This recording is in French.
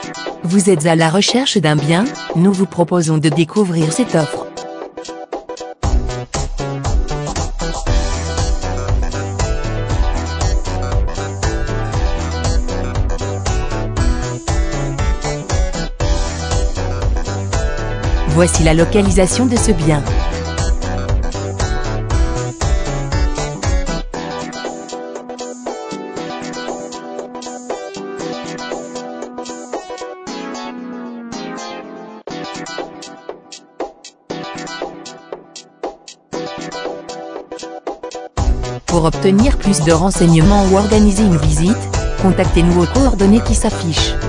Vous êtes à la recherche d'un bien? Nous vous proposons de découvrir cette offre. Voici la localisation de ce bien. Pour obtenir plus de renseignements ou organiser une visite, contactez-nous aux coordonnées qui s'affichent.